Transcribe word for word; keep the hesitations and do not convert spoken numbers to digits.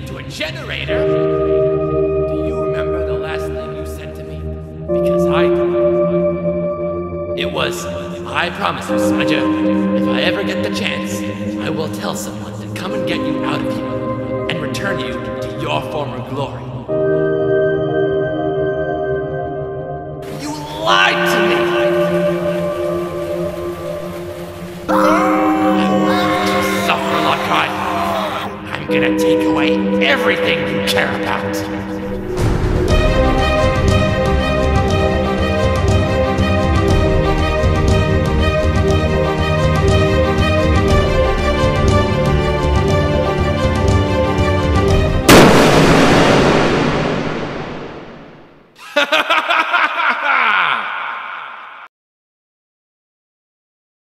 to a generator? Do you remember the last thing you said to me? Because I do. It was, I promise you, Smudger, if I ever get the chance, I will tell someone to come and get you out of here and return you to your former glory. You lied to me! I want you to suffer like I. I'm gonna take away everything you care about.